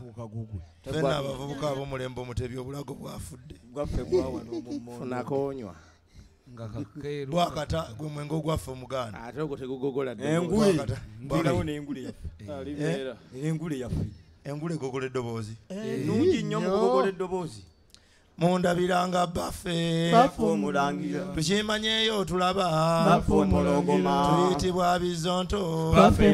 fuuka gugwe fena abavubuka ab'omulembe omutebya obulago bwafudde gwaffe gwawa n'omummondo funakonywa nga kakeeru bwakata gwe mwenge ogwaffe omuganda ate ogwo tegugogola engule mbirawo n'engule yaffe alibeera engule yaffe engule egogola eddoboozi nungi nnyo mu kugogola eddoboozi mundabiranga baffe omulangira tukimanyeeyo tulaba tuyitibwa bizonto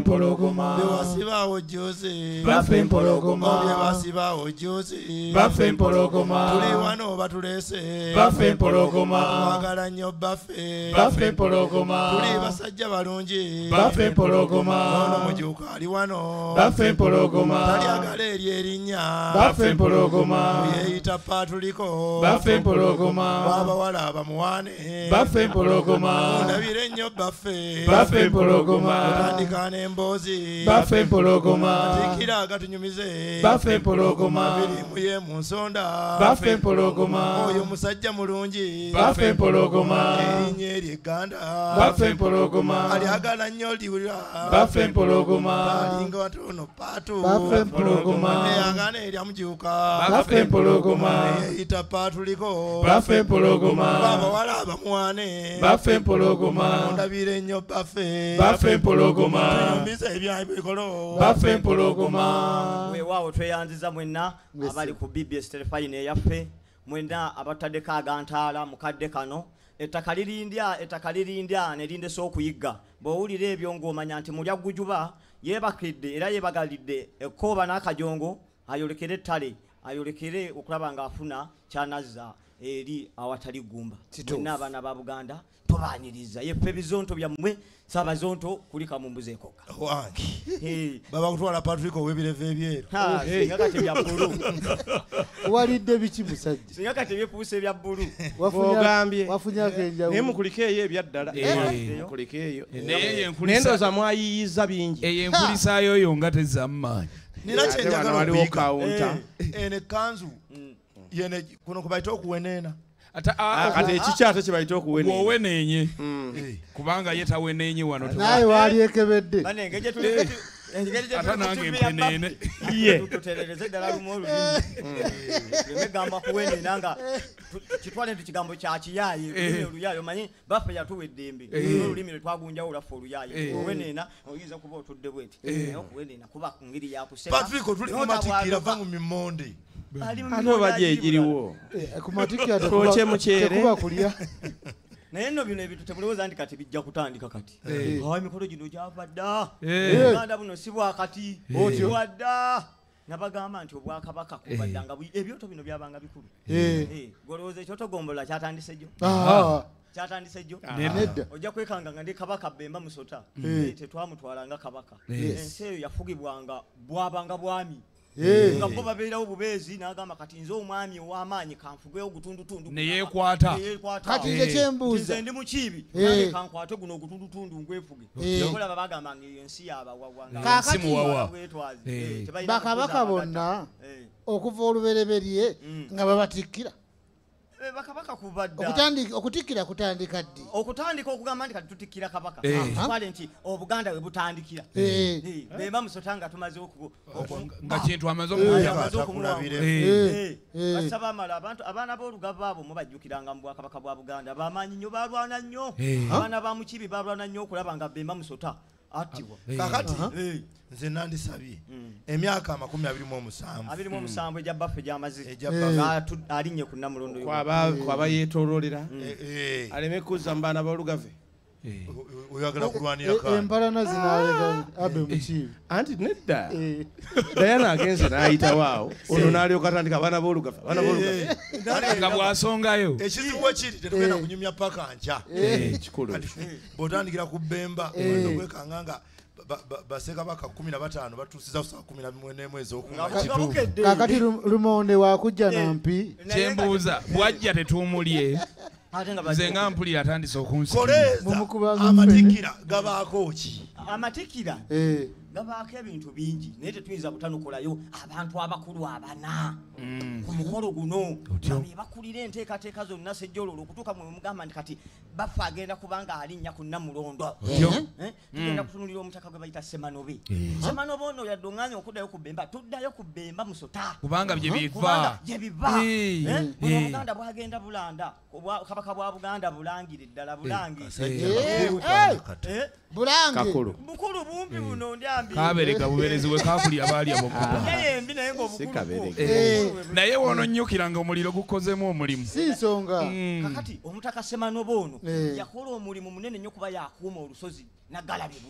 bewasibaawo juzi byewasibaawo juzi tuli wano batuleese twagala nnyo baffe tuli basajja balungi ono mujuuka ali wano talyagala eri erinnya yeeyita paatuliko baffe mpologoma abawala abamuwane baffe mpologoma ndabire nnyo baffe mpologoma otandika n'emboozi baffe mpologoma tikira agatunyumize baffe mpologoma mirimu ye mu nsonda baffe mpologoma oyo musajja mulungi baffe mpologoma erinnya eri egganda baffe mpologoma alyagala nnyo liwulira baffe mpologoma alinga watono paatu baffe mpologoma eyagana eryamujuuka baffe mpologoma eyita paatuliko baffe mpologoma abawala abamuwane baffe mpologoma ndabire nnyo baffe baffe mpologoma tuyumbiza ebyabikolo baffe mpologoma weewaawo tweyanziza mwenna abali ku BBS telefayina eyaffe mwenna abataddeko agantaala mukadde kano ettaka lirindya ne lindesa okuyigga bw'owulira ebyo ng'omanya nti mulya gujuba yeebakidde era yeebagalidde ekkooba n'akajongo ayolekere ettale ayolekere okulaba ng'afuna kyanazza eri awatali gumba mwenna abaana ba Buganda tubaaniriza yeffe bizonto byammwe saabazonto kulika mu mbuzi ekoka wange baba kutwala patriko w'ebireve ebyeru singa kati bya bbulu walidde biki musajja singa kati ebyefuusa ebya bbulu ogambye wafunyako enjawulo naye mukulike eyo ebyaddala mukulike eyo nendoza mwayiyiza bingi eyo enkulisa yoyo nga tezammaanyi nina kyenjagala okuyiga eno ekkanzu yene kuno kubaita okuweneena kati ekikyate kye bayita okuweneena bw'oweneenye kubanga ye taweneenye wano naye waali ekebedde ate nange mpeneene tuterereze eddala lumu olulimi emegamba kuweneena nga kitwale nti kigambo kya kiyaaye oluyaaye omanyi baffe yatuwa eddembe olulimi lwe twagunjawo olaffe oluyaaye oweneena oyinza kuba otudde bweti naye okuweneena kuba ku ngeri yakusema patriko tuli kumatikkira va mu mimonde ate oba gyegiriwo twoke mukyere kulya naye nno bino ebintu temulowooza nti kati bijja kutandika kati emikolo gino gyava dda uganda buno si bwakati wadda nabagamba nti obwakabaka kubaddanga ebyoto bino byabanga bikulu golowooza ekyotogombola kyatandise jjo kyatandise jjo ojja kwekanga nga ndi kabaka Bemba Musota tetwamutwalanga kabaka ensi eyo yafugibwanga bwabanga bwami nga bo babeerawo bubeezi n'agamba kati nze omwami ow'amaanyi kanfugeyo ogutundutundu neyeekwata kati nze kyembuuza nze ndi mukiibi kankwate guno ogutundutundu ngwefuge olaba bagamba ng'eyo ensi bakabaka bonna okuva olubereberye nga babatikkira bakabaka kubadda okutikkira kutandika ddi okutandika okugamba nti kati tutikkira kabaka twale nti obuganda we butandikira Bemba Musota nga tumaze nga kintu amaze basaba amala abantu abaana b'olugave abo mubajjukiranga mu bwakabaka bwa Buganda bamaanyi nnyo balwana nnyo abaana ba Mukiibi balwana nnyo okulaba nga Bemba Musota attibwa kakati nze nandisabye emyaka 27 egya baffe gy'amaze alinnye ku Namulondo kwaba yeetooloolera aleme kuzza mu baana b'olugave oyagala kulwanira empalana zinalega abe Mukiibi anti nedda Diana agenze n'ayitawo awo ono n'alyoka atandika abaana b'olugave nga bw'asongayo ekizibu ekiri tetugenda kunyumya paka nkya kikulu bw'otandikira ku Bemba okwekanga nga basekabaka 15 batuusiza saa 11 kakati lumonde wakujja nampi kyembuuza bwajja tetuumulye nze nga mpulira atandise okunsikoleza amatikkira gabaako ki amatikkira gabaako ebintu bingi naye tetuyinza butanukulayo abantu abakulu abana ku mukolo guno be bakulira enteekateeka zonna sejjololo okutuuka mwe mugamba nti kati bafa agenda kubanga alinnya ku Namulondo tugenda kutunulira omutaka gwe bayita Semanobe Semanobe ono yaddonganya okuddayo ku Bemba tuddayo ku Bemba Musota kubanga bye biva Obuganda bwagenda bulanda Kabaka bwa Buganda bulangire ddala bulangi bulangi bukulu bumbi buno ndyambi kabereka buberezi we kakuli abali abokuba embi naye ng'obukulu naye wono nnyukiranga omuliro gukozemu omulimu si nsonga kakati omutaka Semanobe ono yakola omulimu munene nnyo kuba yakuuma olusozi nagalabye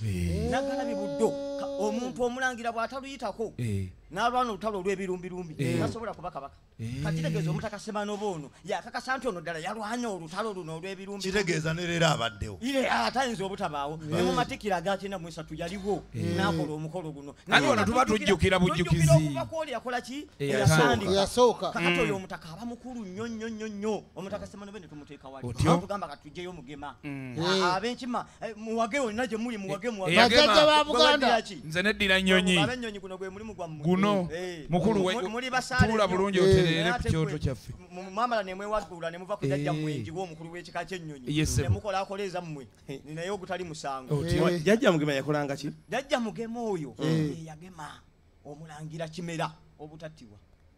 buddo omuntu omulangira bw'ataluyitako n'alwana olutalo olw'ebirumbirumbi tasobola kuba kabaka kakitegeeza omutaka Semanobe ono yakakasa nti ono ddala yalwanya olutalo luno olw'ebirumbi kitegeeza ne leero abaddewo atayinza obutabaawo ne mu matikira agakyenda mu esatu yaliwo n'akola omukolo guno naye wano tuba tujjukira bujjukizi okuva kwoli yakola ki eyasooka kakati oyo omutaka aba mukulu nnyo omutaka Semanobe ne tumuteeka wali tugamba katujjeyo Mugema ab'enkima muwage olina gye muli muwage bajjajja ba Buganda nze neddira nnyonyi abennyonyi guno gwe mulimu gwammwe guno mukulu we tuula bulungi otereere ku kyoto kyaffe mwamala ne mwewaggula ne muva ku jjajja mwenji w'omukulu w'ekika ky'ennyonyi ne mukola akoleeza mmwe naye ogutali musango jjajja Mugema yakolanga ki jjajja Mugema oyo yagema omulangira Kimera obutattibwa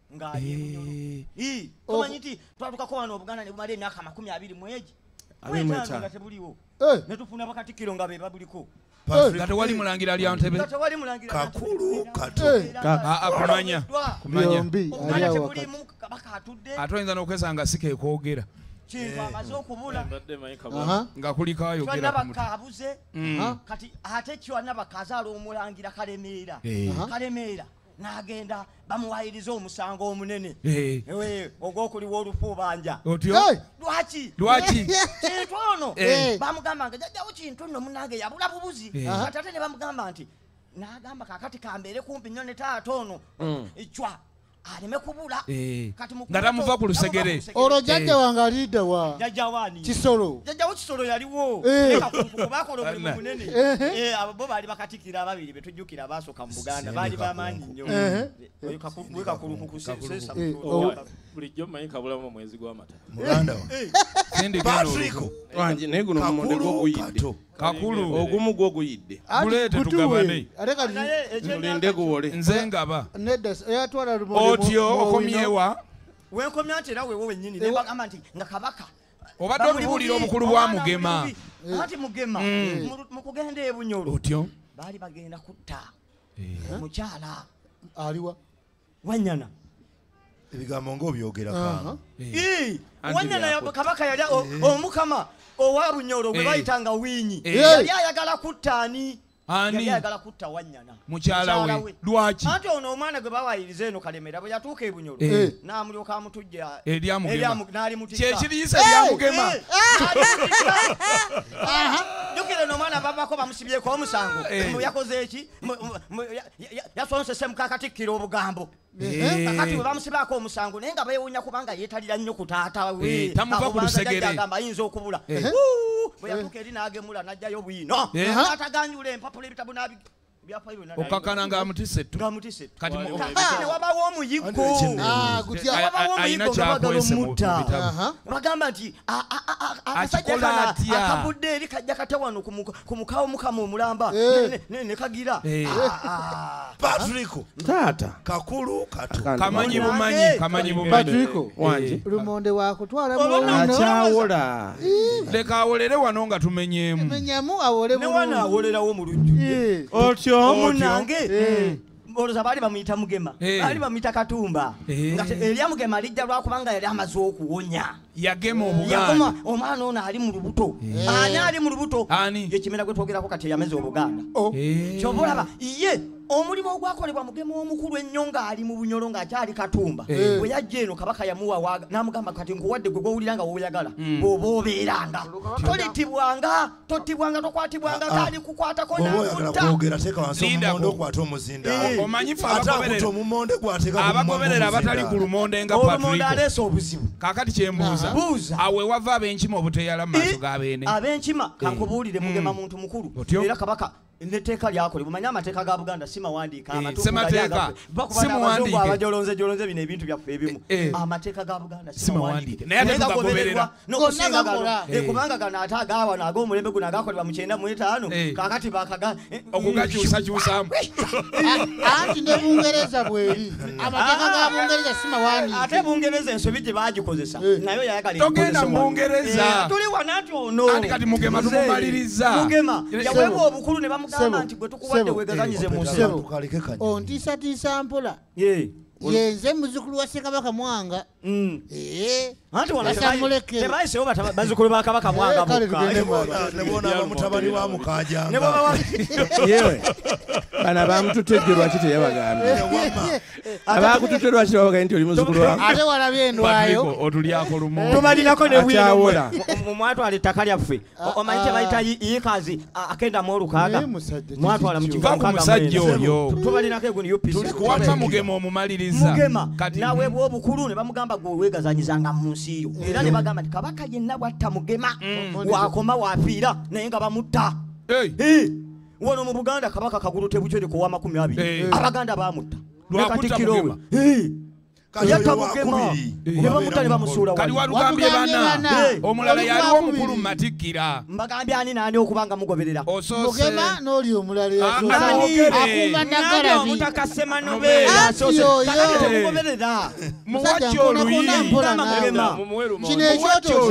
ng'ali omanyi nti twatukako wano Obuganda ne bumala emyaka 20 mwegi nga tebuliwo ne tufuna bakatikkiro nga be babuliko nga tewali mulangira lya Ntebe kakulu kato kumanya byombi ate oyinza n'okwesanga sikeekoogera kintu amaze okubula nga kuliko ayogera Nabakaabuze kati ate Nabaka azaala omulangira Kalemeera n'agenda bamuwayiriza omusango omunene ogw'okuliwa olufuubanja lwaki kintu ono bamugamba nga jjajjawo kintu nno munange yabula bubuzi kati ate ne bamugamba nti n'agamba kakati kambeere kumpi nnyo ne taata ono ecwa aleme kubula nga tamuva ku lusegere olwo jjajja wange alidde wa jjajja wani Kisolo jjajjawo Kisolo yaliwo bakola omulimu munene abo bo baali bakatikira ababiri betujjukira abaasooka mu Buganda baali bamaanyi nnyo wekakulukukusesa bulijjo mmanyi kabulamu omwezi gw'amata muganda Patrick wange naye guno mumonde gw'oguyidde kakulu ogumu gw'oguyidde guleete tugabane mulinde guwole nze ngaba nedda eyatwala lumonde otyo okomyewa wenkomya nti era wewo wennyini ne bagamba nti nga kabaka obadde obubuulira obukulu bwa Mugema ati Mugema mu kugenda e Bunyoro otyo baali bagenda kutta omukyala aliwa Wanyana ebigambo ng'obyogera kanga Wanyana kabaka yali omukama owa Bunyoro gwe bayitanga Wiinyi yali ayagala kutta ani yali ayagala kutta Wanyana mukyala we lwaki anti ono omwana gwe bawayiriza eno Kalemera bwe yatuuka e Bunyoro n'amulyoka amutujja erya Mugema n'alimutikka kyekiriisa erya Mugema jjukira eno omwana babako bamusibyeko omusango yakoze eki yasonsese mukakatikkira obugambo kakati bwe bamusibaako omusango naye nga beewuunya kubanga yeetalira nnyo ku taata we tamuva ku lusegere agamba ayinza okubula bwe yatuuka eri n'agemula n'ajjayo bwino ataganyula empapula ebitabu okakana ng'amutisse kati ne wabawo omuyiggo ayina kyakwese mu bitabu bagamba nti akasajja akavudde eri kajja kate wano ku mukawo mukama omulamba ne kagira Patrick taata kakulu kato kamanyi bumanyi Patrick wange lumonde wakutwala mu akyawola leka awolere wano nga tumenyeemu menyamu awole ne wana awolerawo mu lujju otyo omunange oloza baali bamuyita Mugema baali bamuyita Katumba nga erya Mugema lijja lwakubanga yali amaze okuwonya yagema Obuganda omwana ono ali mu lubuto ani ali mu lubuto ye Kimera gwe twogerako kati yameze Obuganda kyobulaba ye omulimu ogwakolebwa Mugema omukulu ennyo ng'ali mu Bunyoro ng'akyali Katumba bwe yajja eno kabaka yamuwa n'amugamba kati nkuwadde gwe gw'owulira nga woyagala bw'oba obeeranga tottibwanga tokwatibwanga kaali kukwatako n'okutta teeka wansi omumonde okwata omuzinda omanyi fe omumonde gwateeka abagoberera abatali ku lumonde nga Patrick aleese obuzibu kakati kyembuuza awe wava ab'enkima obuteyala mu maaso g'abeene ab'enkima kankubuulire Mugema muntu mukulu era kabaka Neteeka lyakole bumanya amateeka ga Buganda si mawandiika semateeka si muwandiike abajolonze bino ebintu byaffe ebimu amateeka ga Buganda si mawandiike naye ate tugagoberera kubanga gano ate agaawano ag'omulembe guno agakolebwa mu 95 kakati bakaga okugakyusakyusaamu anti ne Bungereza bweri amateeka ga Bungereza si mawandiike ate Bungereza ensobi gye baagikozesa nayo yayagala togenda mu Bungereza tuli wanati ono anti kati mugema tumumaliriza mugema yaweebwa obukulu ne bamugamba nti gwe tukuwadde weegaganyize mu nsebo ontiisatiisa mpola yenze muzukulu wa Ssekabaka Mwanga anti tebayisewo bazzukulu ba Kabaka Mwanga nebona bamutabani wa Mukajanga yewe bana bamututte lwaki teyabagambye abakututte lwaki tebabagambye nti oli muzukulu wa ate walabye endwayo otulyako lumu tumalinako ne bwira mwatwala ettaka lyaffe omanyi tebayita yiikazi akenda mu 6 mwatwala mu kiva ku musajja oyo tumalinako eguni UPC kuwapa mugema omumaliriza mugema naweebwa obukulu ne bamugamba gwe weegazanyizanga mu nsi yo era ne bagamba nti kabaka yenna bwatta mugema wakoma wafiira naye nga bamutta wano mu Buganda kabaka kagulu tebukyereko wa 20 abaganda bamutta lwakutikkiro we yatta mugema ne bamutta ne bamusuula kali walugambye bana omulala yaliwo omukulu matikkira mbagambye ani naani okubanga mugoberera mugema n'oli omulala akuuma naggala omutaka Semanobeera mugoberera muwajja oluyi kino ekyoto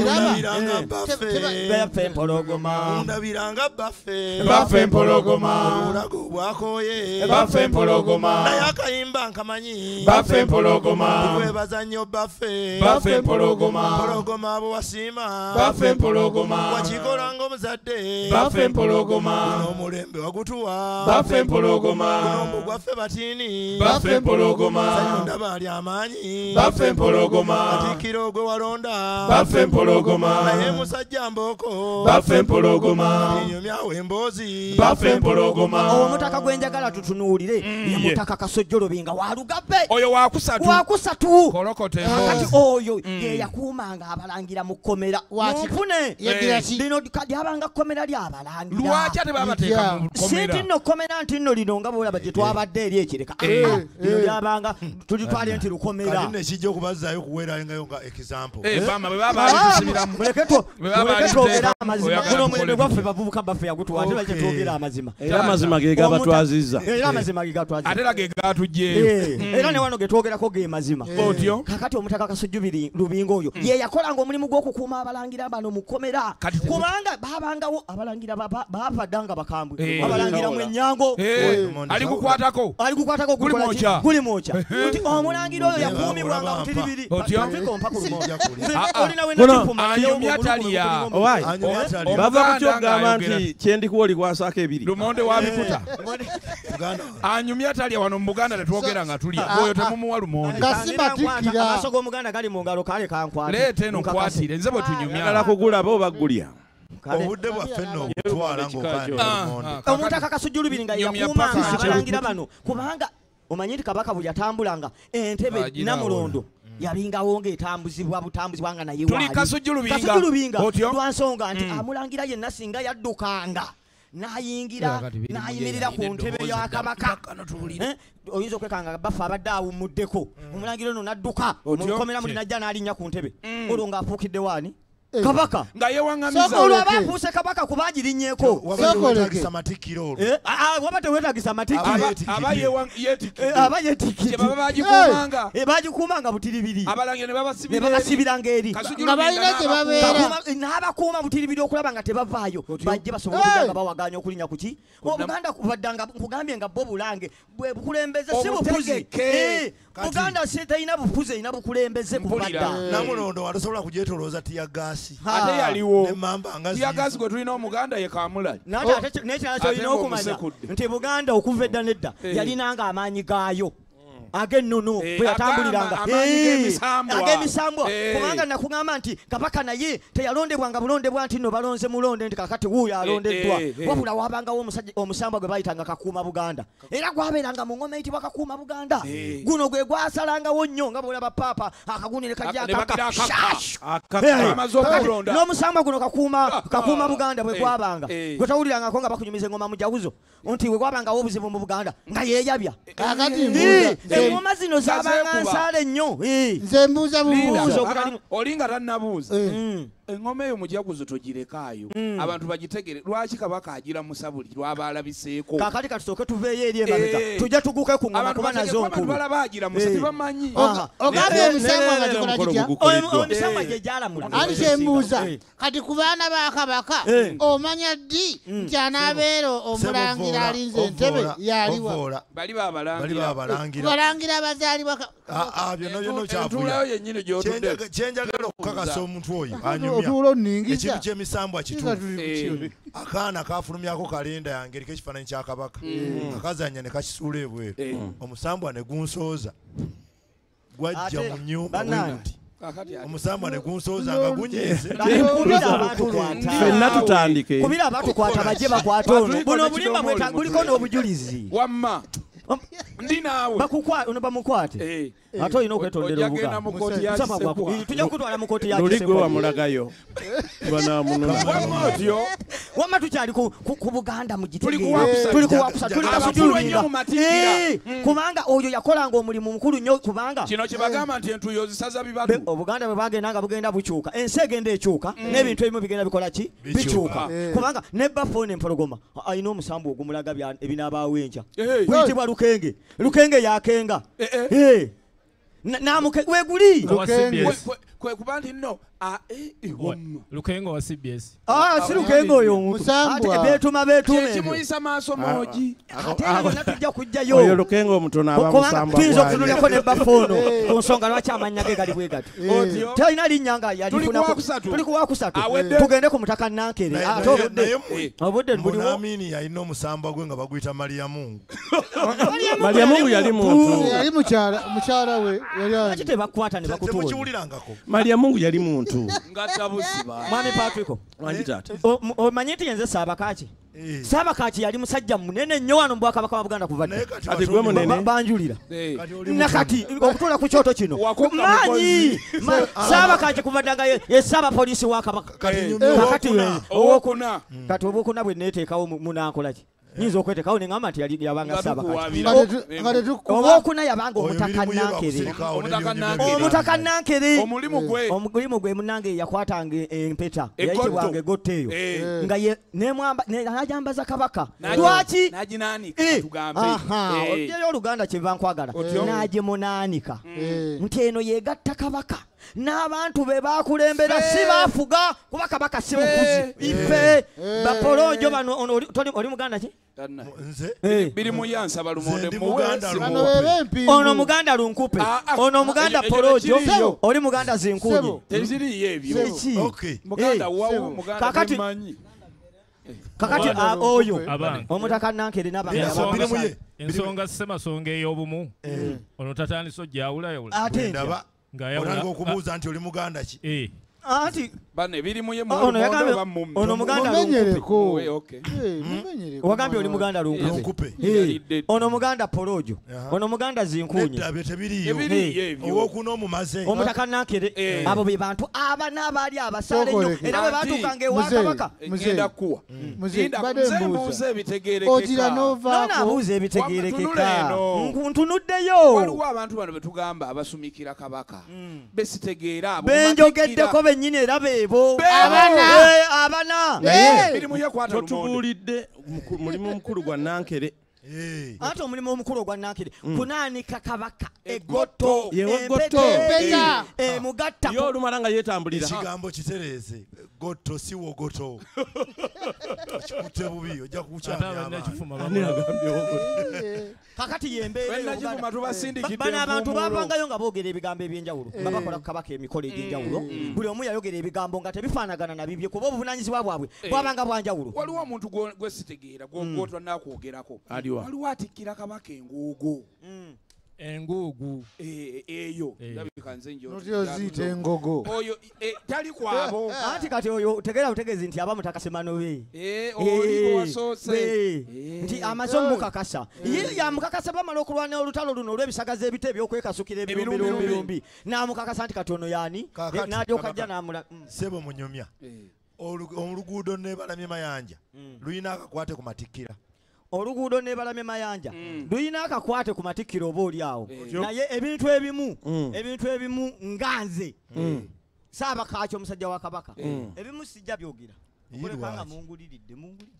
baffe empologoma ndabiranga baffe empologoma olago bwakoye baffe empologoma naye akayimba nkamanyi baffe empologoma kwebaza nnyo baffe empologoma abo wasiima baffe empologoma wakikola ng'omuzadde baffe empologoma n'omulembe wagutuwa baffe empologoma n'ombu gwaffe batiini baffe empologoma ndaba ali amaanyi baffe empologoma Katikkiro gwe walonda baffe empologoma naye musajja mbooko baffe empologoma enyumyawo emboozi baffe empologoma omutaka gwenjagala tutunuulire ye mutaka Kasojjolobinga walugabbe oyo wakusatu kati oyo ye yakuumanga abalangira mu kkomera munfune lino lyabanga kkomera lyabalangira lwaki ate babateeka mu kkomera si nno kkomera nti nno lino nga bwolaba gye twabadde eri ekireka lino lyabanga tulitwale nti lukomera kati nekijja okubazzaayo kuweerangayo nga example bama bwe baba tusibiramu twogera amazima guno omulembe gwaffe bavubuka baffe yagutuwa ate bajja twogera amazima era amazima ge gabatwaziza era amazima ge gatwaziza ate era ge gatugyeyo era ne wano ge twogerako ge mazima otyo kakati omutaka Kasojjolubinga oyo ye yakolanga omulimu gw'okukuuma abalangira bano mu kkomera kubanga babangawo abalangira baavaddanga bakambwe abalangira mu Ennyango ali kukwatako guli mwokya nti omulangira oyo yakuumibwanga butiribiri anyumya talya bava kukyogamba nti kyendikuwa oli kwansako ebiri lumonde wa bikuta anyumya talya wano mu Buganda tetwogera nga tulya oyo temumuwa lumonde amaaso g'Omuganda gali mu ngalo kale kankwate leeta eno nkwatire nze bwe tunyumya ala kugula bo bagulya obudde bwaffe nno obutwala ng'okaana omutaka Kasojjolubinga yakuumanga abalangira bano kubanga omanyi nti kabaka bwe yatambulanga Entebbe Namulondo yalingawo ng'etambuzibwa nga naye tuli Kasojjolubinga lwansonga nti amulangira yenna singa yaddukanga n'ayimirira ku ntebe ya kabaka oyinza okwekanga baffe abadde awummuddeko omulangira ono n'adduka mukomera muli najja n'alinnya ku ntebe olwo ng'afuukidde waani kabaka nga yewaŋŋamiza olwo aba afuuse kabaka kuba agirinnyeko wabetagisa matikkiro olwo waba tewetagisa matikkiro aba yeetikkire baba bagikuumanga bagikuumanga butiribiri abalangira ne babasibiranga eri nga balina gye babeera n'abakuuma butiribiri okulaba nga tebavaayo bajje basobola okujja nga bawaganya okulinnya ku ki Obuganda kubaddanga nkugambye nga bo bulange bwe bukulembeze si bufuzi Buganda si terina bufuzi erina bukulembeze kubadda Namulondo watosobola kugyetolooza tiyagaasi ate yaliwo nemamba nga tiyagaasi gwe tulina Omuganda ye Kamulali n'ekirala kyolina okumanya nti Buganda okuva edda nedda yalinanga amaanyi gaayo agennono bwe yatambuliranga agemisambwa kubanga nakugamba nti kabaka naye teyalondebwanga bulondebwa nti no balonze mulonde nti kakati wuuyo alondeddwa wabula wabangawo omusambwa gwe bayitanga Kakuuma Buganda era gwabeeranga mu ngoma eyitibwa Kakuuma Buganda guno gwe gwasalangawo nnyo nga bwolaba paapa akagunire kajja n'omusambwa guno Kakuuma Buganda bwe gwabanga gwe tawulirangako nga bakunyumiza engoma mu jawuzo nti bwe gwabangawo obuzibu mu Buganda nga yeeyabya engoma zino zabanga nsaale nnyo nze mbuuza bubuuza olinga tannabuuza engoma eyo mujaguzo togirekaayo abantu bagitegere lwaki kabaka agira musabuli lwabalabiseeko kakati katusooke tuveeyo eri emabega tujja tuguke ku ngoma kuba nazo nkulu balaba agira musabi bamanyi ogambye omusambwa nga gikola kitya omusambwa gye gyalamula ali kyembuuza kati ku baana ba kabaka omanya ddi nti anaabeera omulangira alinze entebe yaliwa bali babalangira balangira abazaalibwa byonna kyavulayo yennyini gyotudde kyenjagala okukakasa omuntu oyo otuula oningiza ekintu ky'emisambwa kituufu akaana kafulumyako kalenda yange eriko ekifaananyi kya kabaka akazanya ne kakisuula ebweru omusambwa ne gunsooza gwajja mu nnyumba omusambwa ne gunsooza nga gunyiize ffenna tutandike kubira abatukwata bajje bakwata ono buno obulimba buliko n'obujulizi wamma ndi naawe bamukwate ate olina okwetondera obuga tujja kutwala mu kooti luli gwe wamulagayo otyo wamma tukyali ku Buganda mugitegeera kubanga oyo yakolanga omulimu mukulu nnyo kubanga kino kye bagamba nti entuuyo zisaza bibatu Obuganda bwe bagenda nga bugenda bukyuka ensi egenda ekyuka n'ebintu ebimu bigenda bikola ki bikyuka kubanga ne Bafone Empologoma alina omusambu ogumulaga ebinaabaawo enkya guyitibwa lukenge yakenga weguli kwe kuba nti nno Lukengo wa CBS si Lukengo oyo beetuma kimuyisa maaso mogi tujja kujjayo oyo Lukengo omutono abamusambwa tuyinza okutunulako ne Bafono ku nsonga lwaki amannya ge gali bwe gati talina linnya nga tuli ku wakusatu tugende ku Mutaka Nankere ate obudde buliwo Munamini yalina omusambwa gwe nga baguyita Mariamungu Mariamungu yali muntu yali mukyala we lwaki tebakwata ne bakutuula temukiwulirangako Mariamungu yali muntu mwami Patrick omanyi nti yenze Saabakaaki Saabakaaki yali musajja munene nnyo wano mu Bwakabaka wa Buganda kuva ati gwe munene banjulira nakati okutuula ku kyoto kino manyi Saabakaaki kuva ddanga ye Saabapoliisi wa Kabaka kakati owokuna kati obwokuna bwe neeteekawo munankolaki nyinza okweteekawo ne ngamba nti yabanga Saabakaaki obwokuna yabanga Omutaka Nankere omulimu gwe munange yakwatanga empeta yayitibwanga egotta eyo nga najambaza kabaka lwaki obyeyo Oluganda kyeva nkwagala nagimunaanika nti eno yegatta kabaka n'abantu be bakulembera si baafuga kuba kabaka si mukuzi ife bapolojo bano oli Muganda ki biri muyansa balumonde ono Muganda lunkupe ono Muganda polojo oli Muganda zinkunye teziriyo ebyo Muganda wawo Muganda manyi kakati oyo Omutaka Nankere n'abantu ensonga Ssemasonga ey'obumu ono tatandise ojjawulayo ate olanga okubuuza nti oli Muganda ki anti bane biri muye ono Muganda lumenyereko wagambye oli Muganda lunkupe ono Muganda polojo ono Muganda zinkunye owokuna omumaze Omutaka Nankere abo be bantu aba n'abaali abasaale nnyo era bwe baatuukanga ewa Kabaka ngenda kuwa mbuuza ebitegeerekeka ogira novaako abuuza ebitegeerekeka ntunuddeyo waliwo abantu bano betugamba abasumikira Kabaka besitegeera abo benjogeddeko bennyini era beebo abana totubuulidde mulimu mukulu gwa Nankere ate omulimu omukulu ogwa Nankere kunaanika Kabaka egotto empeta emugatta yo olumala nga yeetambulira ekigambo kitereeze gotto si wogoto kikutte bubi ojja kukyamya kakati yembeerabano abantu bavangayo nga boogera ebigambo ebyenjawulo nga bakola ku Kabaka emikolo egy'enjawulo buli omu yayogera ebigambo nga tebifaanagana na bibye kuba obuvunanyizibwa bwabwe bwabanga bwanjawulo waliwo omuntu gwesitegeera gwotwa nakwogerako waliwo atikkira Kabaka enguugo engugu eyo ndabika nze njo notyo zite engogo oyo tali kwabo anti kati oyo tegera utegezi nti aba mutakasemano we oli wasose nti amasomo kakasa ye ya mukakasa bamala okulwana olutalo luno olw'ebisagaza ebite ebyokwekasukira ebirumbi namukakasa nti kati ono yani n'adyo kajja namula sebo munyumya oluguudo nebalamye mayanja luyina akakwate ku matikkira oluguudo nebalamye mayanja luyina akakwate ku matikkiro oba oli awo naye ebintu ebimu nganze saabakakyo omusajja wa kabaka ebimu sijja byogera okulekanga munguliridde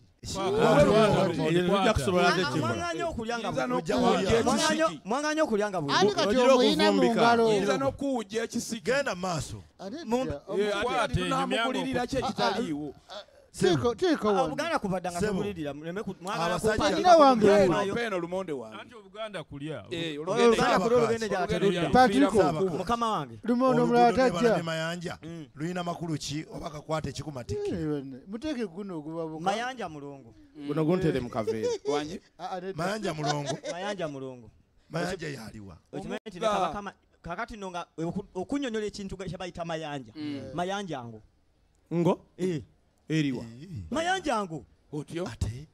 mwanganya okulyanga ani kati omuyina mu ngalo yinza n'okuwujja ekisiga genda maaso tunamugulirira ki ekitaliiwo Obuganda kubadda nga tugulirira Patira wange peno lumonde wange anti Obuganda kulya Obuganda kulya olugende gy'aterudda Patriko mukama wange lumondo mulala tajja mayanja luyina makulu ki oba kakwate ekikumatikira muteeke guno ogubabuka mayanja mulongo guno guntere mu kaveera wanye mayanja mulongo mayanja yaliwa okimanyi kabaka kakati nonga okunnyonnyola ekintu kye bayita mayanja ngo eriwa mayanja ngo otyo ate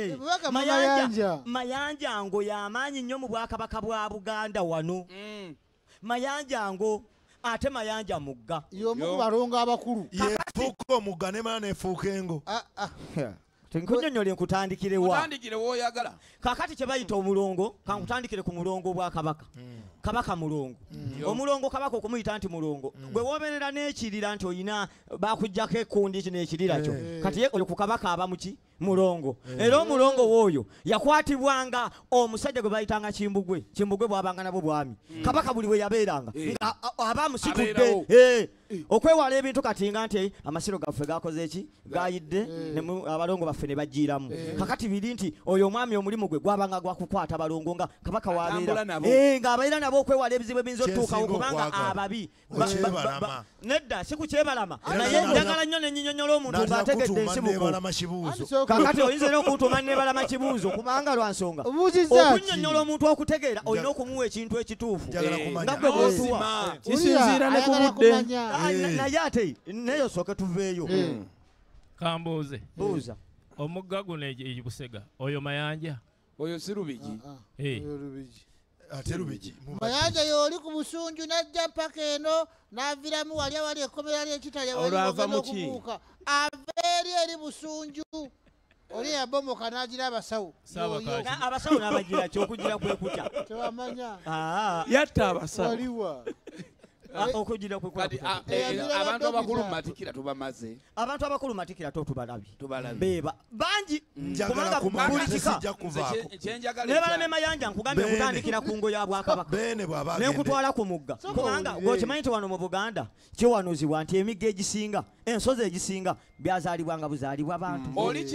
mayanja ngo y'amaanyi nnyo mu bwakabaka bwa Buganda wano mayanja ngo ate mayanja mugga y'omu ku balongo abakulu yefuuka omugga nemala nefuuka engo tenkunyonnyola nkutandikire wa utandikire w'oyagala kakati kye bayita omulongo kankutandikire ku mulongo obwakabaka kabaka mulongo omulongo kabaka okumuyita nti mulongo gwe woberera n'ekirira nti oyina bakujjako ekkundi kino ekirira kyo kati ye oli ku kabaka aba muki mulongo era omulongo w'oyo yakwatibwanga omusajja gwe bayitanga kimbugwe bwabanga nabwo bwami kabaka buli we yabeeranga aba musitudde okwewala ebintu kati nga nti amasiro gaffe gakoze eki gayidde abalongo baffe ne bajjiiramu kakati biri nti oyo omwami omulimu gwe gwabanga gwakukwata balongo nga kabaka wabeera ng'abaira nabo okwewala ebizibu ebiyinza otuukawo kubanga ababi nedda si ku kyebalama naye njagala nnyo nenyinyonnyola omuntu ng'ategedde ensibuko kakati oyinza era okutuuma nebalama kibuuzo kubanga lwa nsonga okunnyonnyola omuntu okutegeera olina okumuwa ekintu ekituufu nga gwe bw'otuwa kisinziira ne ku budde naye ate neyo sooke tuveeyo kambuuze buuza omugga guno ebusega oyo mayanja oyo si Lubigi ate Lubigi mayanja y'oli ku busunju najja paka eno n'aviramu wali ekkomera ly'ekitale waliogenda okubuuka aveeri eri busunju oli yabomoka n'agira abasawo abasawo n'abagira kyokugira kwe kutya tewamanya yatta abasawo waliwa okugira kwe kati abantu abakulu mu matikira tubamaze abantu abakulu matikira tubalabye beba bangi njagala buli kika nebalame mayanja nkugambye kutandikira ku ngo ya Bwakabaka nenkutwala ku mugga kubanga gwokimanyi nti wano mu Buganda kiwanuzibwa nti emigga egisinga ensozi egisinga byazaalibwanga buzaalibwa abantu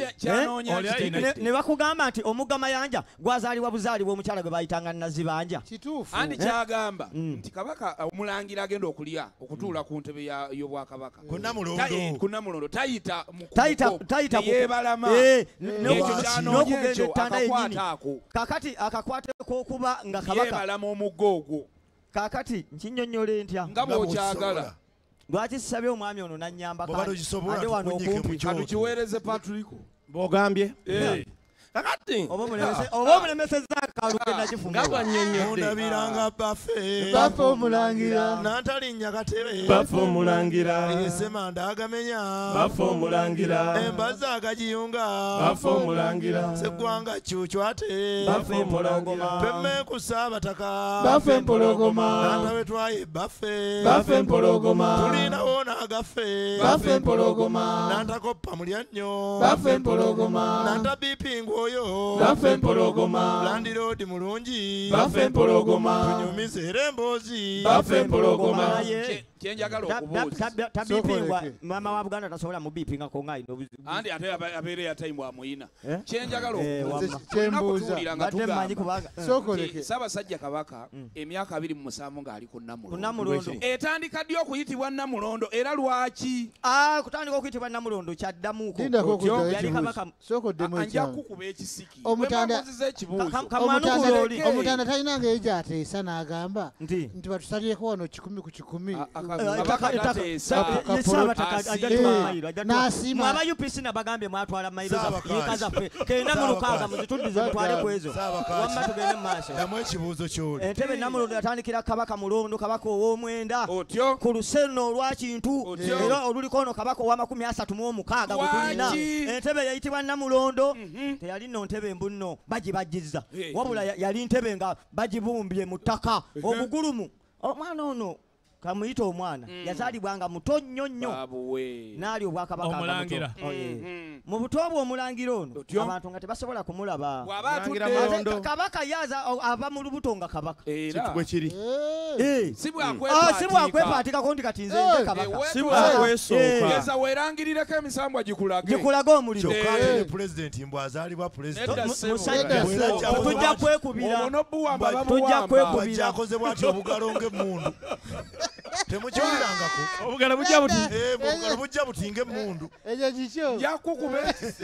ne bakugamba nti omugga mayanja gwazaalibwa buzaalibwa omukyala gwe bayitanga Nazibanja kituufu andi kyagamba nti kabaka omulangira agenda okulya okutuula ku ntebe y'obwakabaka kunnamulondo tayita yebalama n'okugenda ettanda yennyini kakati akakwate k'okuba nga kabaka yebalama omugga ogwo kakati nkinnyonnyole ntya nga bw'okyagala lwaki sisabye omwami ono nannyambako ate wano okumpi katukiweereze Patriko bw'ogambye kakati oba omulemeseza akaluke nakifundabiranga bafe omulangira nantalinnya katebe bafe omulangira esemanda agamenya bafe omulangira embazi agagiyunga bafe omulangira seggwanga kyukyo ate bafe empologoma pemme ku Ssaabataka bafe empologoma nantawe twaye bafe empologoma tulinawo n'agaffe bafe empologoma nantakoppa mulya nnyo bafe empologoma nantabipingu oyo bafe empologoma landiroodi mulungi bafe empologoma tunyumize era emboozi bafe empologoma kyenjagala okubuuza tabipingwa mama wa Buganda tasobola mu bipinga ko ngai andi ate abeere ya time amuyina kyenjagala kyembuuza nga tugamba sokoleke Ssaabasajja Kabaka emyaka 27 ng'ali ku Namulondo etandika ddi okuyitibwa Namulondo era lwaki kutandika okuyitibwa Namulondo kyaddamuko yali Kabaka anja kukuba ekisiki omutanda talina ngeri gy'ateesa n'agamba nti batusalyeko wano 10 ku 10 n'asiima aba UPC nabagambye mwatwala mayiro zaffe kenda mu lukaaga muzituddize mutwale ku ezo wamma tugende mu maaso ekibuuzo ky'oli entebe Namulondo yatandikira Kabaka Mulondo Kabaka ow'omwenda ku lusenno olwakintu era oluliko ono Kabaka owa36 gwe tulina entebe yayitibwa Namulondo teyali nno ntebe mbunno bagibajjizza wabula yali ntebe nga bagibumbye mu ttaka obugulumu omwana ono kamuyita omwana yazaalibwa nga muto nnyo n'ali obwakabaka omulangira mu buto bwe omulangira ono abantu nga tebasobola kumulaba Kabaka yaza ava mu lubuto nga Kabaka kitwe kiri si bwakwepatikako nti kati nze nze Kabaka si bwakwesooka geza weerangirireko emisambwa gikulage omuliro kyokka ne pulezidenti mbw azaalibwa pulezidenti tujja kwekubira akoze bwati obugalo ng'emmundu temukiwulirangako obugala bujja buti obugalo bujja butinga emmundu ekyo kikyo yakukube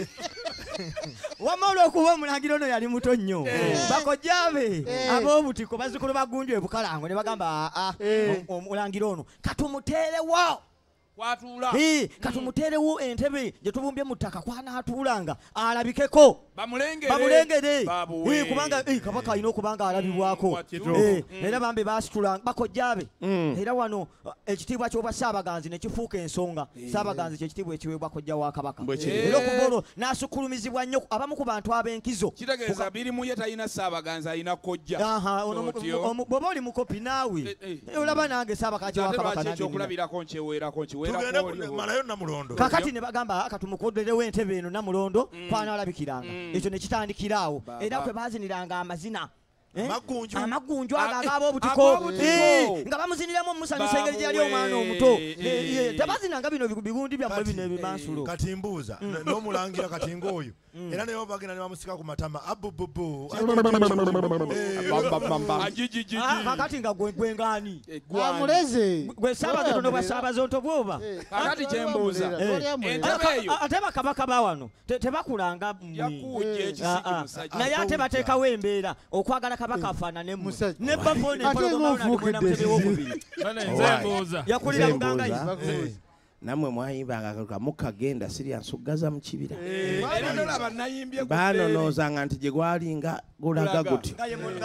wamma olw'okuba omulangira ono yali muto nnyo bakojjaabe ab'obutiko bazzukulu bagunju ebukalango ne bagamba omulangira ono katumuteerewo kwatuula katumuteerewo entebe gye tubumbye mu ttaka kwanaatuulanga alabikeko bamulengere kubanga Kabaka alina okubanga alabibwako era bambi basitulanga bakojjaabe era wano ekitiibwa ky'obwa Saabaganzi ne kifuuka ensonga Saabaganzi kyekitiibwa ekiweebwa kojja wa Kabaka era okuva olwo n'asukulumizibwa nnyo abamu ku bantu ab'enkizo kitegeeza birimu ye talina Saabaganzi alina kojja bw'oba oli mukopi naawe olaba nange Saabakaki wa Kabaka ekyokulabirako nkiweerako malayo Namulondo kakati ne bagamba katumukoderewo entebe eno Namulondo kwanaalabikiranga ekyo ne kitandikira awo era kwe baaziniranga amazina amaggunju ago ag'ab'obutiko nga bamuziniramu omusanyusa engeri gyali omwana omuto tebazinanga bino bigundi byammwe bino ebimansulo kati mbuuza n'omulangira kati ng'oyo era naye bagenda ne bamusika ku matama abububu kakati nga gwengaani amuleze gwe Saabagatondo bwa Saabazonto bwoba kakati kyembuuza entebe eyo ate bakabaka ba wano tebakulanga naye ate bateekawo embeera okwagala Kabaka afaananemu ne bafo nepologomaamutebewo yakulira Buganga namwe mwayimbanga mukagenda sirya nsuggaza mu kibira baanonoozanga nti gye gwalinga gulaga guti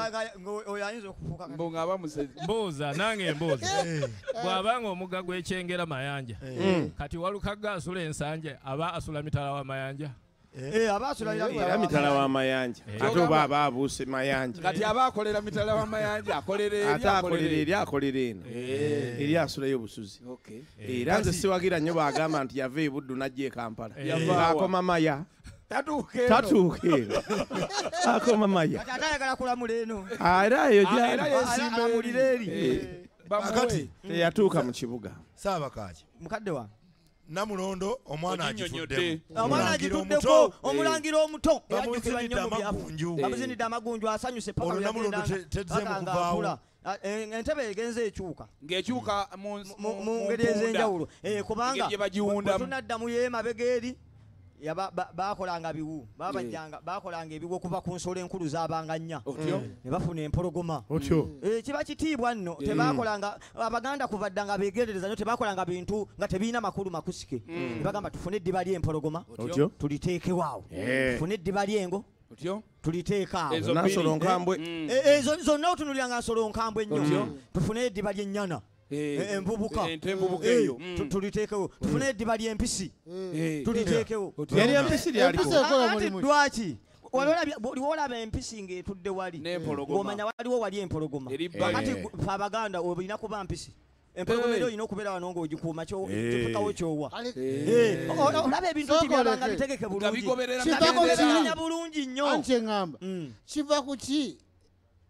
mbuuza nange mbuuza bw'abanga omugga gw'ekyengera mayanja kati walukagga asula ensanje aba asula mitala wa mayanja era mitala wa mayanja ate oba aba abuuse mayanja kati aba akolera mitala wa mayanja akolera eri akolera eno eri asulayo obusuzi era nze siwagira nnyo bagamba nti yava e Buddu n'ajja e Kampala akoma maya tatuuka eno akoma maya atayagala kulamula eno era eyo alamulira eri akati teyatuuka mu kibuga Saabakaki mukadde wange Namulondo omwana agituddeko omulangira omuto eyajjukirwa nnyo mu byafu bamuzinidde amagunju asanyuse paka ng'akula entebe egenze ekyuka ng'ekyuka mu ngeri ez'enjawulo kubanga tunaddamu y'emabega eri bakolanga biwu bakolanga ebiwu okuva ku nsolo enkulu z'abanga nnya ne bafuna empologoma kiba kitiibwa nno tebakolanga Abaganda kuva dda nga beegerereza nnyo tebakolanga bintu nga tebiina makulu makusike ne bagamba tufune eddiba ly'empologoma tuliteekewo awo tufune eddiba ly'engo tuliteeka awo ezo zonna otunuliranga nsolo nkambwe ennyo tufune eddiba ly'ennyana envubuka eyo tuliteekewo tufune eddiba ly'empisi tuliteekewo yali empisi lyaliko lwaki olaba empisi ng'etudde wali ng'omanya waliwo wali empologoma kati fe Abaganda olina kuba mpisi empologoma eri olina okubeera wano ng'ogikuuma tekawo kyowa olaba ebintu tibyabanga bitegeke bulungi bulungi nnyo anti eŋŋamba kiva ku ki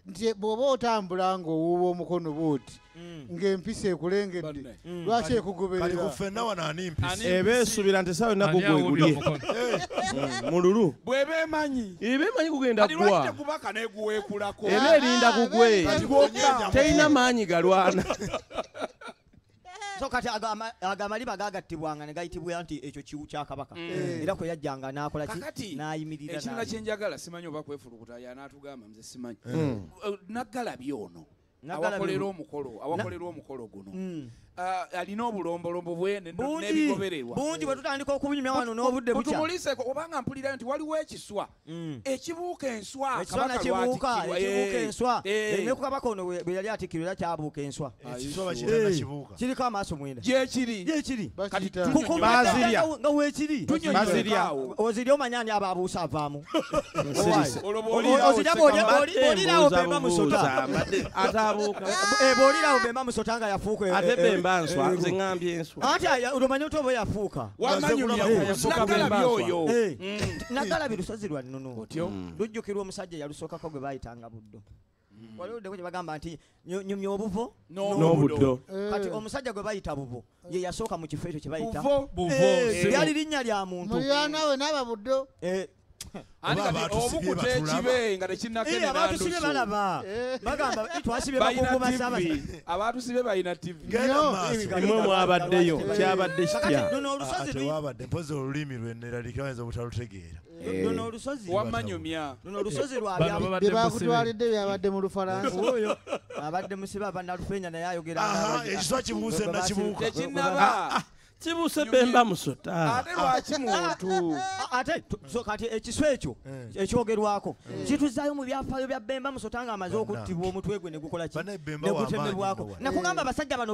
nti bw'oba otambula ng'owuuba omukono bw'oti ng'empisa ekulengedde lwaki ekugoberera ffenna wano ani mpisa eba esuubira nti esawa ennaku gwegulye mululu bw'eba emanyi kugenda ggwa kubaka n'eguweekulako eba erinda kugwe terina maanyi galwana so kati agamaliba gagattibwanga ne gayitibwa nti ekyo kiwu kya kabaka era kwe yajjanga n'akola ki n'ayimirira ekirala kye njagala simanyi oba kwefulukuta y'anaatugamba nze simanyi Naggalabye ono awakolera omukolo guno alina obulombolombo bwe n'ebigobererwa bungi bwe tutandika okubunyumya wano n'obudde bukya tumuliiseko obanga mpulirayo nti waliwo ekiswa ekibuuka enswa ekibuuka enswa ne ku kabaka ono bwe yali atikkirwa era kyabuuka enswa kiriko amaaso mwenda gyekiri nga weekiri ozirya omanya ani ababuusa avaamu ozirya bwolirawo bemba musota bwolirawo bemba musota nga yafuuka ate bemba nswa nze ngambye enswa ati omanyi oti oba yafuuka Naggalabye lusozi lwa nnono lujjukirwa omusajja yalusookako gwe baayitanga Buddo waliwuddeko gye bagamba nti nyumya obuvo n'obuddo kati omusajja gwe bayita buvo ye yasooka mu kifo ekyo kye bayita lyali linnya lya muntu mulyanaawe n'aba Buddo obukuta ekibe nga tekinnakenerabantusibye balaba bagamba twasibye bakukuba saabasi abaatusibye balina tv nimwe mwabaddeyo kyabadde kitya tewabadde mpozi olulimi lwenneralika bayinza obutalutegeera luno olusozi wamanyumya luno olusozi bye bakutwalidde byabadde mu Lufalansa oyo abadde musibe abannalufeenya naye ayogera ekiswa kibuuse nakibuuka tekinnaba kibuuse bemba musota ate lwaki muntu ate kati ekiswa ekyo ekyogerwako kituzaayo mu byafaayo bya bemba musota nga amaze okuttibwa omutwe gwe ne gukola ki ne gutemebwako nakugamba abasajja bano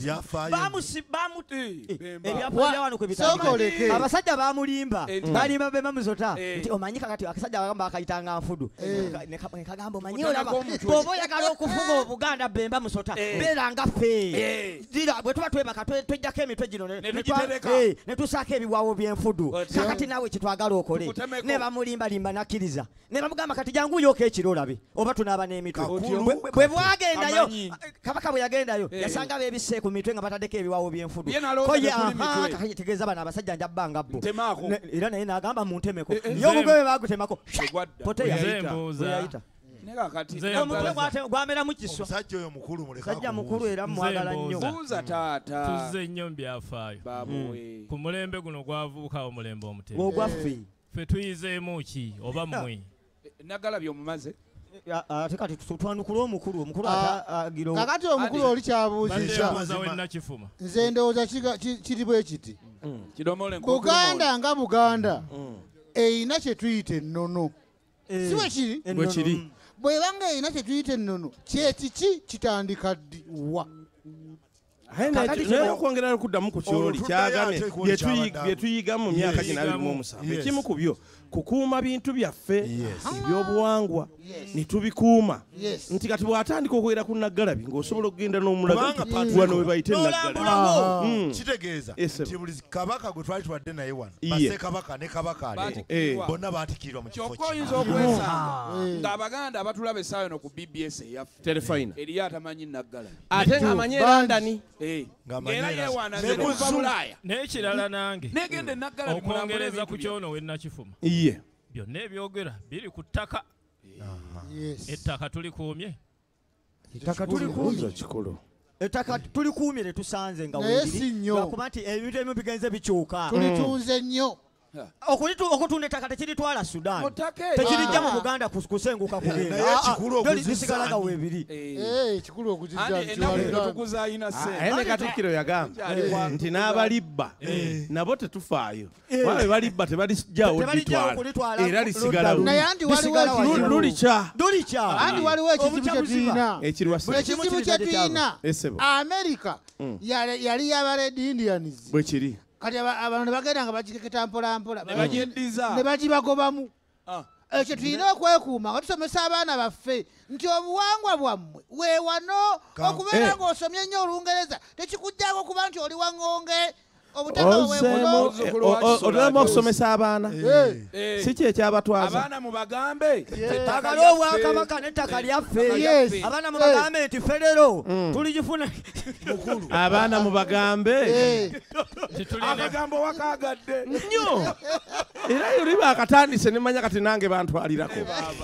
ebyafaayo bya wano kwe bitandika abasajja bamulimba balimba bemba musota nti omanyi kakati akasajja bagamba akayitanga nfudu ne kagamba omanyi olaba bw'oba oyagala okufuga Obuganda bemba musota beera nga ffe bwe tuba twebaka twejjako emitwe gino netusaako ebiwaawo by'enfudu kakati naawe kitwagala okole ne bamulimbalimba nakkiriza ne bamugamba kati jangu yooka ekiro olabe oba tunaaba n'emitwe bwe bwagendayo kabaka bwe yagendayo yasanga beebisse ku mitwe nga bataddeko ebiwaawo by'enfudu tegeeza bano abasajja njabbanga bo era naye n'agamba muntemeko ye omugwe we baagutemako poteya omutwe gwameramu kiswa omusajja oyo mukulu musajja mukulu era mwagala nnyo buuza taata tuzze nnyo mu byafaayo ku mulembe guno gwavuukawo omulembe omutebe ogwaffe ffe tuyizeemu ki oba mmwe Naggalabye omumaze ate kati twanukula omukulu agira kakati omukulu oli kyabuuzizza wennakifuma nze ndowooza kiri bwe kiti Buganda nga Buganda eyina kye tuyita ennono si bwe kiri bw'ebanga erina kye tuyita ennono kyekiki kitandika ddiwa naye okwongera okuddamu ku kyoli kyagamye bye tuyiga mu myaka gino 27 ekimu ku byo kukuuma bintu byaffe ebyobuwangwa ne tubikuuma nti kati bw'atandika okwera ku Naggalabye ng'osobola okugenda n'omulaga wano we bayite Naggalabye kitegeeza nti buli kabaka gwe twali tuwadde naye wano bassekabaka ne kabaka ale bonna baatikirirwa mu kifo kyokka oyinza okwesanga ng'Abaganda abatulaba essaawa eno ku BBS eyaffe terefayina eriyo atamanyi Naggalabye ate ng'amanyi London ng'era yeewana nze kuva Bulaaya n'ekirala nange negenda e Naggalabye okwongereza ku kyono wennakifuma byonna ebyogera biri ku ttaka ettaka tulikuumye ettaka tulikuumye tetusanze nga weekuba nti ebintu ebimu bigenze bikyuka tulitunze nnyo okutunda ettaka tekiritwala Sudan tekirijja mu Buganda kusenguka kugendakisigala nga weebiri ekikulu okuzijja ne Katikkiro yagamba nti n'abalibba nabo tetufaayo wabe balibba tebalijjawo litwala era lisigala lulikya andi waliwo ekizibu kyetulina ekizibu kyetulina Amerika yali yaba Red Indians bwe kiri kati abantu bagenda nga bagikeketa mpolampola ne bagibagobamu ekyo tulina okwekuuma nga tusomesa abaana baffe nti obuwangwa bwammwe weewano okubeera ng'osomye nnyo Olungereza tekikujjako okuba nti oli waŋŋonge olema okusomesa abaana si kye ekyabatwaza abaana mubagambe ettaka ly'obwakabaka n'ettaka lyaffe abaana mubagambe nti federo tuligifuna abaana mubagambe amagambo wakagadde nnyo era yoli bakatandise nemanya kati nange bantwalirako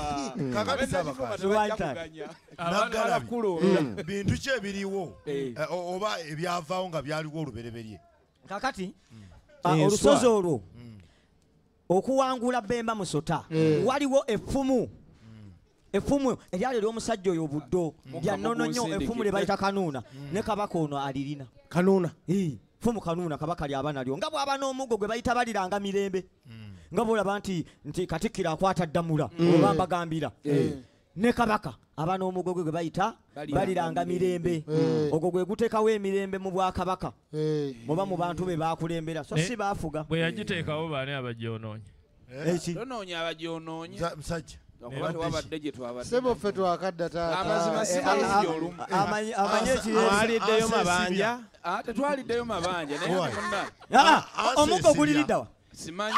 bintu ki ebiriwo oba ebyavaawo nga byaliwo olubereberye kakati olusozi olwo okuwangula Bemba Musota waliwo effumu eryali ery'omusajja oyo buddo lyannono nnyo effumu lye bayita Kanuuna ne kabaka ono alirina Kanuuna ffumu Kanuuna kabaka lyaba nalyo nga bw'aba n'omuggo gwe bayita baliranga mirembe nga bw'olaba nti Katikkiro akwata Ddamula oba mbagambira ne kabaka aba n'omuggo gwe bayita baliranga mirembe ogwo gwe guteekawo emirembe mu bwakabaka oba mu bantu be bakulembera so si baafuga bwe yagiteekawo baani abagyonoonye tonoonya abagyonoonye musajja wabadde gye twabadde sebo ffe twakadda taata amazima simanyi olumu amanye twaliddeyo mabanja tetwaliddeyo mabanja naye munna omuggo guliriddawa simanyi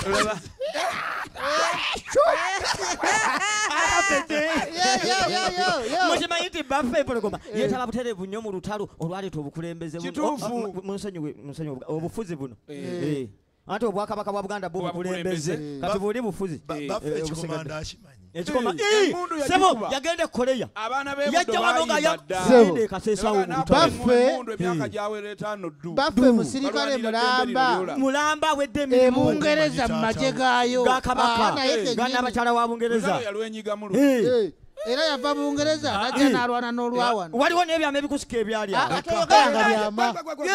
mukimanyi nti baffe empologoma yeetaba butereevu nnyo mu lutalo olwaleeta obukulembeze obufuzi buno anti obwakabaka bwa Buganda bwo bukulembeze kati bwoli bufuzi ekikoma sebo yagenda Korea yajja wano nga yagende kaseesawo baffe musirikale mulamba awedde Bungereza mu magye gaayo gakabaka gannabakyala wa Bungereza era yava Bungereza najja n'alwana n'olwawano waliwo n'ebyama ebikusika ebyali atoyoganga byama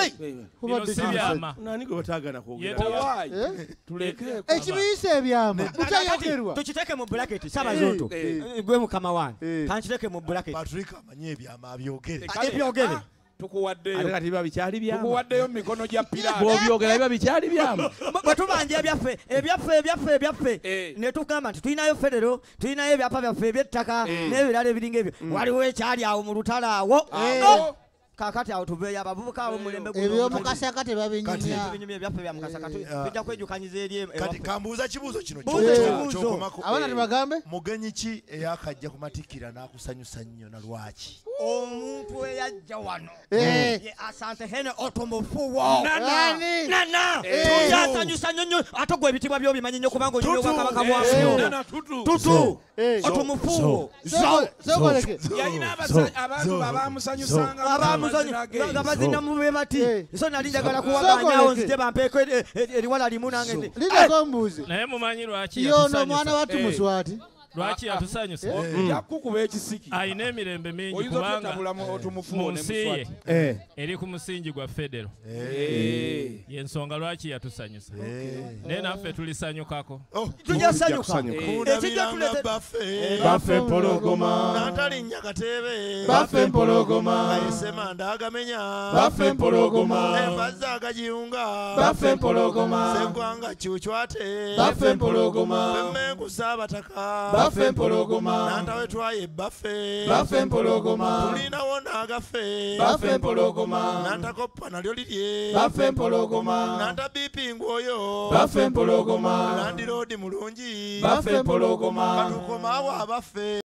nani gwe bataagana kwogera ekibiyisa ebyama kutayogerwa tukiteeke mu bulaketi Sabazoto gwe mukama wange kankiteeke mu bulaketi Patrick amanyi ebyama abyogere ebyogere ate kati biba bikyali byama tukuwaddeyo mu mikono gya Pirata bw'obyogera biba bikyali byama bwe tubanja ebyaffe ne tugamba nti tulinayo federo tulinayo ebyapa byaffe eby'ettaka n'ebirala ebiringa ebyo waliwo ekyali awo mu lutalo awo kakati awo tuveeyo abavubuka abo mulembe ebyomukasaka tebabinyumya ebyaffe bya mukasaka tujja kwejukanyiza eri kati kambuuza kibuuzo kino kyokomako abana tebagambe mugenyi ki eyakajja ku Matikkira n'akusanyusa nnyo na lwaki omuntu eyajja wano ye Asante Hene Otomufuwo nana yasanyusa nnyo ate gwe ebitibwa by'obimanyi nnyo kubanga olina obwakabaka bwaffe tutu Otomufuwo yalina abantu abamusanyusanga nga bazina mube bati so nali njagala kuwaganyawo nzite bampeeko eriwala limu nange lidako mbuuzi naye mumanyi lwaki yono omwana wattu Muswati lwaki yatusanyusa yakukuba ekisiki ayina emirembe mingi kubanga mu nsi ye eri ku musingi gwa federo yensonga lwaki yatusanyusa naye naffe tulisanyukako tujasanyuka ekijja baffe empologoma n'atalinnya Katebe baffe empologoma Semanda agamenya baffe empologoma Embazza agajiyunga baffe empologoma Sengwanga Kyukyate baffe empologoma Mmengu Saabataka baffe empologoma nantawe twaye baffe baffe empologoma tulinawo n'agaffe baffe empologoma nantakoppa nalyo lirye baffe empologoma nanta bipingu oyo baffe empologoma nandiroodi mulungi baffe empologoma katukomaawo abaffe